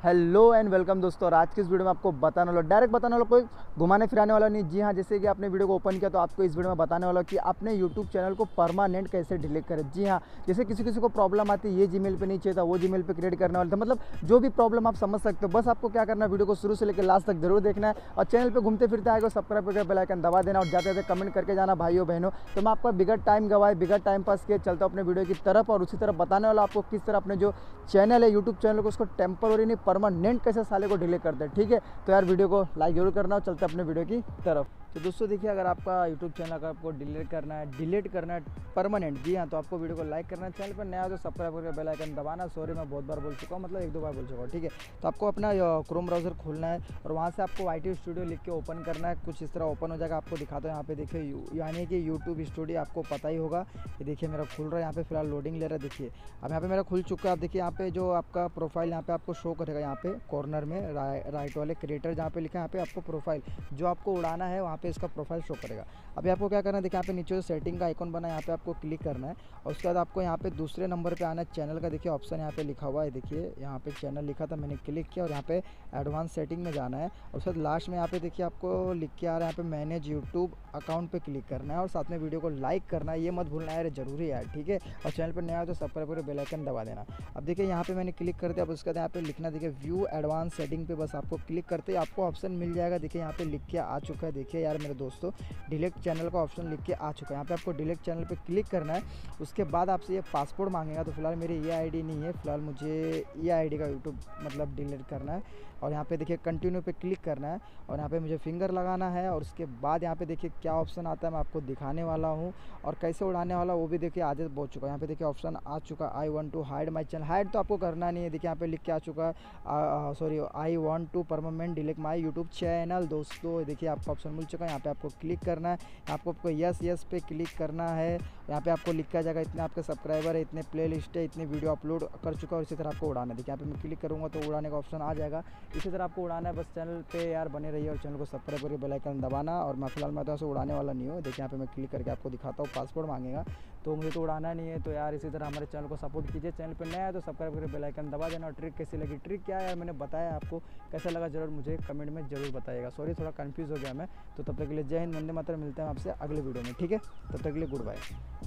Hello and welcome दोस्तों। और आज की इस वीडियो में आपको बताने वाला, डायरेक्ट बताने वाला, कोई घुमाने फिराने वाला नहीं। जी हाँ, जैसे कि आपने वीडियो को ओपन किया तो आपको इस वीडियो में बताने वाला कि आपने यूट्यूब चैनल को परमानेंट कैसे डिलीट करें। जी हाँ, जैसे किसी किसी को प्रॉब्लम आती है, ये जीमेल पे नहीं चाहिए था, वो जीमेल पे क्रिएट करने वाला था, मतलब जो भी प्रॉब्लम आप समझ सकते हो। बस आपको क्या करना है, वीडियो को शुरू से लेकर लास्ट तक जरूर देखना है और चैनल पर घूमते फिरते आएगा सब्सक्राइब करके बेल आइकन दबा देना और जाते जाते कमेंट करके जाना भाइयों बहनों। तो मैं आपका बिगड़ टाइम गवाए, बिगड़ टाइम पास किए चलता हूँ अपने वीडियो की तरफ और उसी तरफ बताने वाला आपको किस तरह अपने जो चैनल है यूट्यूब चैनल को उसको टेम्पररी नहीं परमानेंट कैसे साले को डिलीट करते हैं। ठीक है, तो यार वीडियो को लाइक जरूर करना और चलते अपने वीडियो की तरफ। तो दोस्तों देखिए, अगर आपका यूट्यूब चैनल अगर आपको डिलीट करना है परमानेंट, जी हाँ, तो आपको वीडियो को लाइक करना है, चैनल पर नया हो तो सब्सक्राइब करके बेल आइकन दबाना। सॉरी मैं बहुत बार बोल चुका हूँ, मतलब एक दो बार बोल चुका हूँ। ठीक है, तो आपको अपना क्रोम ब्राउज़र खोलना है और वहाँ से आपको YT स्टूडियो लिख के ओपन करना है। कुछ इस तरह ओपन हो जाएगा, आपको दिखाता हूँ। यहाँ पे देखिए यानी कि यूट्यूब स्टूडियो आपको पता ही होगा। ये देखिए मेरा खुल रहा है, यहाँ पे फिलहाल लोडिंग ले रहा है। देखिए अब यहाँ पे मेरा खुल चुका है। आप देखिए यहाँ पे जो आपका प्रोफाइल यहाँ पे आपको शो करेगा, यहाँ पे कॉर्नर में राइट वाले क्रिएटर जहाँ पे लिखा है, यहाँ पे आपको प्रोफाइल जो आपको उड़ाना है वहाँ पे इसका प्रोफाइल शो करेगा। अभी आपको क्या करना है, देखिए यहाँ पे नीचे जो सेटिंग का आइकॉन बना है, यहाँ पे आपको क्लिक करना है और उसके बाद आपको यहाँ पे दूसरे नंबर पे आना है चैनल का। देखिए ऑप्शन यहाँ पे लिखा हुआ है, देखिए यहाँ पे चैनल लिखा था, मैंने क्लिक किया और यहाँ पे एडवांस सेटिंग में जाना है और उसके बाद लास्ट में यहाँ पे देखिए आपको लिख के आ रहा है यहाँ पे मैनेज यूट्यूब अकाउंट पे क्लिक करना है और साथ में वीडियो को लाइक करना है। ये मत भूलना है, जरूरी है। ठीक है, और चैनल पर नया हो तो सब्सक्राइब करके बेल आइकन दबा देना। अब देखिए यहाँ पे मैंने क्लिक कर दिया। अब उसके बाद यहाँ पे लिखना, देखिए व्यू एडवांस सेटिंग पे बस आपको क्लिक करते ही आपको ऑप्शन मिल जाएगा। देखिए यहाँ पे लिख के आ चुका है। देखिए यार मेरे दोस्तों, डिलीट चैनल का ऑप्शन लिख के आ चुका है। यहाँ पे आपको डिलीट चैनल पे क्लिक करना है। उसके बाद आपसे ये पासवर्ड मांगेगा। तो फिलहाल मेरी ये आईडी नहीं है, फिलहाल मुझे ये आईडी का यूट्यूब मतलब डिलीट करना है। और यहाँ पे देखिए कंटिन्यू पे क्लिक करना है और यहाँ पे मुझे फिंगर लगाना है और उसके बाद यहाँ पे देखिए क्या ऑप्शन आता है मैं आपको दिखाने वाला हूँ और कैसे उड़ाने वाला वो भी देखिए आगे पहुँच चुका है। यहाँ पे देखिए ऑप्शन आ चुका है, I want to hide my channel. Hide तो आपको करना नहीं है, देखिए यहाँ पे लिख के आ चुका है sorry, I want to permanent delete my YouTube channel. दोस्तों देखिए आपका ऑप्शन मिल चुका है, यहाँ पे आपको क्लिक करना है। आपको यस पे क्लिक करना है। यहाँ पे आपको लिखा जाएगा इतने आपके सब्सक्राइबर है, इतने प्ले लिस्ट है, इतने वीडियो अपलोड कर चुका है और इसी तरह आपको उड़ाना है। देखिए यहाँ पे मैं क्लिक करूँगा तो उड़ाने का ऑप्शन आ जाएगा। इसी तरह आपको उड़ाना है। बस चैनल पे यार बने रहिए और चैनल को सब्सक्राइब करके बेल आइकन दबाना। और मैं फिलहाल मैं तो ऐसे उड़ाने वाला नहीं हूँ। देखिए यहाँ पे मैं क्लिक करके आपको दिखाता हूँ, पासवर्ड मांगेगा तो मुझे तो उड़ाना नहीं है। तो यार इसी तरह हमारे चैनल को सपोर्ट कीजिए। चैनल पर नया है तो सब्सक्राइब करके बेल आइकन दबा देना। और ट्रिक कैसी लगी, ट्रिक क्या है यार मैंने बताया आपको, कैसा लगा जरूर मुझे कमेंट में जरूर बताइएगा। सॉरी थोड़ा कंफ्यूज हो गया मैं। तो तब तक के लिए जय हिंद, वंदे मातरम। मिलते हैं आपसे अगले वीडियो में। ठीक है, तब तक के लिए गुड बाय।